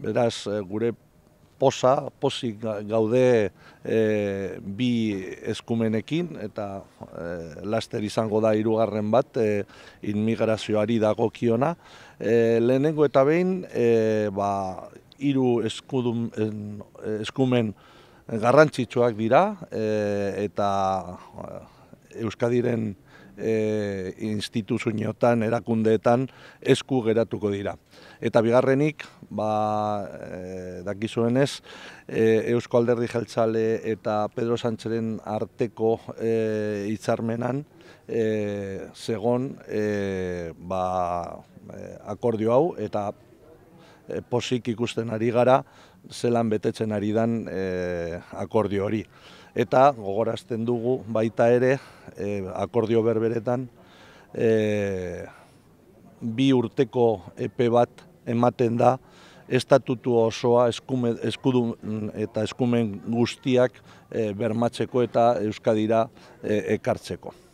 Beraz, gure pozik gaude bi eskumenekin, eta laster izango da hirugarren bat, inmigrazioari dagokiona. Lehenengo eta behin, hiru eskumen garrantzitsuak dira, eta Euskadiren instituzioetan, erakundeetan esku geratuko dira. Eta bigarrenik, dakizuenez, Eusko Alderdi Jeltzale eta Pedro Sánchezen arteko hitzarmenan zegon akordio hau, eta pozik ikusten ari gara zelan betetzen ari dan akordio hori. Eta gogorazten dugu baita ere, akordio berberetan, 2 urteko epe bat ematen da estatutu osoa eskudun eta eskumen guztiak bermatzeko eta Euskadira ekartzeko.